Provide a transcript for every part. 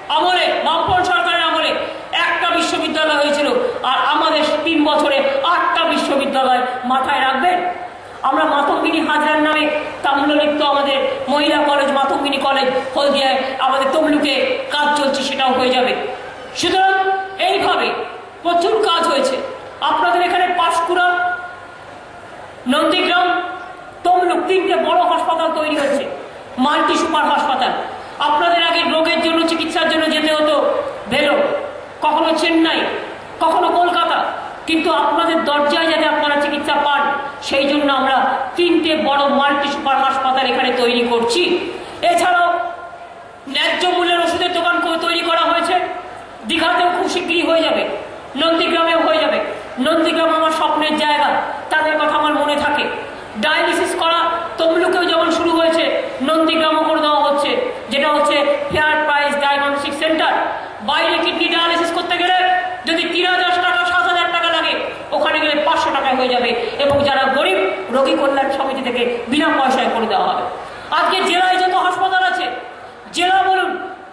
আমলে, বামপন্থী সরকারের আমলে একটা বিশ্ববিদ্যালয় হয়েছিল, আর আমাদের 3 বছরে 8টা বিশ্ববিদ্যালয়। মাথায় রাখবেন, আমরা মাতঙ্গিনী হাজরার নামে তাম্রলিপ্ত আমাদের মহিলা কলেজ, মাতঙ্গিনী কলেজ হলদিয়ায়, আমাদের তমলুকে কাজ চলছে, সেটাও হয়ে যাবে। সুতরাং এইভাবে প্রচুর কাজ হয়েছে। আপনাদের এখানে পাঁশকুড়া, নন্দীগ্রাম, তমলুক 3টে বড় হাসপাতাল তৈরি হচ্ছে, মাল্টি সুপার হাসপাতাল। আপনাদের আগে রোগের জন্য, চিকিৎসার জন্য যেতে হতো ভেলোর, কখনো চেন্নাই, কখনো কলকাতা, কিন্তু আপনাদের দরজায় যাতে আপনারা চিকিৎসা পান সেই জন্য আমরা 3টে বড় মাল্টি সুপার হাসপাতাল এখানে তৈরি করছি। এছাড়াও ন্যায্য মূল্যের ওষুধের দোকান তৈরি করা হয়েছে। দীঘাতেও খুব শীঘ্রই হয়ে যাবে, নন্দীগ্রামেও হয়ে যাবে। নন্দীগ্রাম আমার স্বপ্নের জায়গা, তাদের কথা আমার মনে থাকে। ডায়ালিসিস করা তমলুকেও যেমন শুরু হয়েছে, নন্দীগ্রামও করে দেওয়া হচ্ছে, যেটা হচ্ছে ফেয়ার প্রাইস ডায়াগনস্টিক সেন্টার। বাইরে কিডনি ডায়ালিসিস করতে গেলে যদি 3000 টাকা, 7000 টাকা লাগে, ওখানে গেলে 500 টাকায় হয়ে যাবে, এবং যারা গরিব রোগী কল্যাণ সমিতি থেকে বিনা পয়সায় করে দেওয়া হবে। আজকে জেলায় যত হাসপাতাল আছে, জেলা বলুন,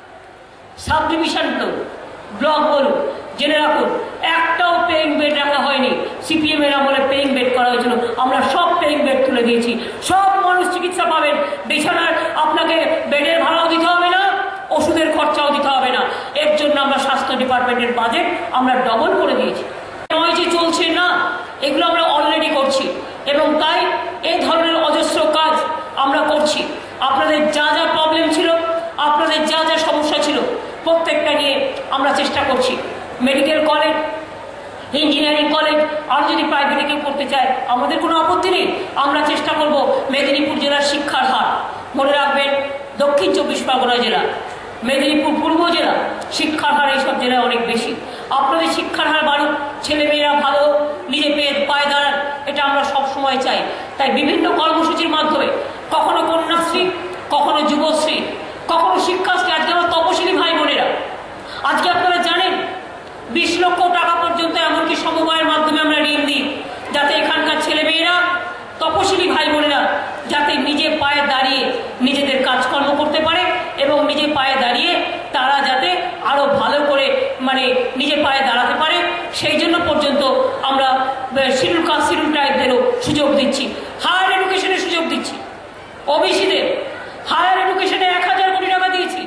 সাব ডিভিশন বলুন, ব্লক বলুন, জেনে রাখুন একটাও পেইং বেড রাখা হয়নি। সিপিএম এর আমলে পেইং বেড করা হয়েছিল, আমরা সব পেইং বেড তুলে দিয়েছি। সব মানুষ চিকিৎসা পাবেন, বিছানার আপনাকে বেডের ভাড়াও দিতে হবে না, ওষুধের খরচাও দিতে হবে না। এর জন্য আমরা স্বাস্থ্য ডিপার্টমেন্টের বাজেট আমরা ডবল করে দিয়েছি। নয় যে চলছে না, এগুলো আমরা অলরেডি করছি, এবং তাই এই ধরনের অজস্র কাজ আমরা করছি। আপনাদের যা যা প্রবলেম ছিল, আপনাদের যা যা সমস্যা ছিল, প্রত্যেকটা নিয়ে আমরা চেষ্টা করছি। মেডিকেল কলেজ, ইঞ্জিনিয়ারিং কলেজ, আর যদি প্রাইভেটে কেউ করতে চায় আমাদের কোনো আপত্তি নেই। আমরা চেষ্টা করব মেদিনীপুর জেলার শিক্ষার হার, মনে রাখবেন দক্ষিণ 24 পরগনা জেলা, মেদিনীপুর পূর্ব জেলা, শিক্ষার হার এইসব জেলায় অনেক বেশি। আপনাদের শিক্ষার হার বাড়ুক, ছেলেমেয়েরা ভালো নিজে পায়ে দাঁড়ান, এটা আমরা সবসময় চাই। তাই বিভিন্ন কর্মসূচির মাধ্যমে, কখনো কন্যাশ্রী, কখনো যুবশ্রী, কখনো শিক্ষাশ্রী। আজকে আমার তপশিলি ভাই বোনেরা, আজকে আপনারা জানেন 20 লক্ষ টাকা পর্যন্ত এমনকি সমবায়ের মাধ্যমে আমরা ঋণ দিই, যাতে এখানকার ছেলেমেয়েরা, তপশিলি ভাই বোনেরা যাতে নিজে পায়ে দাঁড়িয়ে নিজেদের কাজকর্ম করতে পারে, এবং নিজে পায়ে দাঁড়িয়ে তারা যাতে আরো ভালো করে নিজে পায়ে দাঁড়াতে পারে, সেই জন্য পর্যন্ত আমরা শিডিউল কাস্ট, শিডিউল ট্রাইবদেরও সুযোগ দিচ্ছি, হায়ার এডুকেশনের সুযোগ দিচ্ছি। ওবিসিদের হায়ার এডুকেশনে 1000 কোটি টাকা দিয়েছি।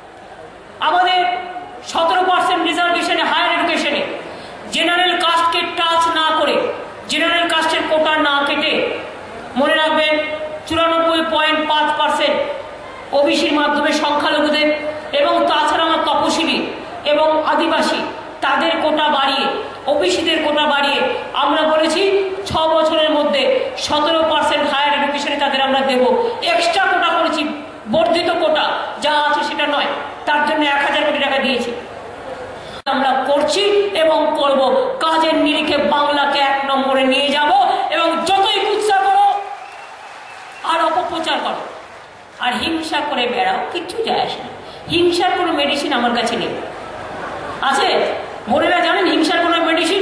আমাদের 17% রিজার্ভেশনে হায়ার এডুকেশনে, জেনারেল কাস্টকে টাচ না করে, জেনারেল কাস্টের কোটা না কেটে, মনে রাখবেন 94.5% ওবিসির মাধ্যমে সংখ্যালঘুদের, এবং তাছাড়া আমার তপশিলি এবং আদিবাসী তাদের কোটা বাড়িয়ে, ওবিসিদের কোটা বাড়িয়ে আমরা বলেছি 6 বছরের মধ্যে 17% হায়ার এডুকেশনে তাদের আমরা দেব। এক্সট্রা কোটা করেছি, বর্ধিত কোটা যা আছে সেটা নয়, তার জন্য 1000 কোটি টাকা দিয়েছি। আমরা করছি এবং করব। কাজের নিরিখে বাংলাকে 1 নম্বরে নিয়ে যাব, এবং যতই কুৎসা করো আর অপপ্রচার করো আর হিংসা করে বেড়াও, কিচ্ছু যায় আসে না। হিংসার কোনো মেডিসিন আমার কাছে নেই। আছে বোনেরা জানেন হিংসার কোনো মেডিসিন?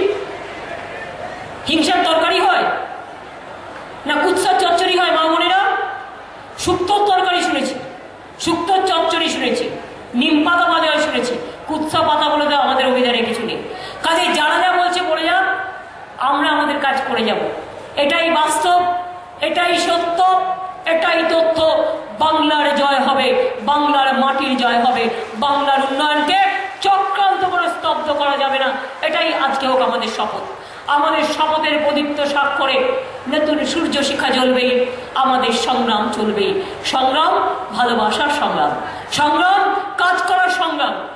হিংসার তরকারি হয় না, কুৎসার চচ্চড়ি হয়? মা বোনেরা, শুক্তোর তরকারি শুনেছি, শুক্তোর চচ্চড়ি শুনেছি, নিম পাতা ভাজা শুনেছি, কুৎসা পাতা বলে দেওয়া আমাদের অভিধানে কিছু নেই। কাজে যারা যা বলছে বলে যা, আমরা আমাদের কাজ করে যাব। এটাই বাস্তব, এটাই সত্য, এটাই তথ্য। বাংলার জয় হবে, বাংলার মাটির জয় হবে, বাংলার উন্নয়নকে চক্রান্ত করে স্তব্ধ করা যাবে না। এটাই আজকে হোক আমাদের শপথ। আমাদের শপথের প্রদীপ্ত স্বাক্ষরে নতুন সূর্য শিখা জ্বলবেই, আমাদের সংগ্রাম চলবেই। সংগ্রাম ভালোবাসার সংগ্রাম, সংগ্রাম কাজ করার সংগ্রাম।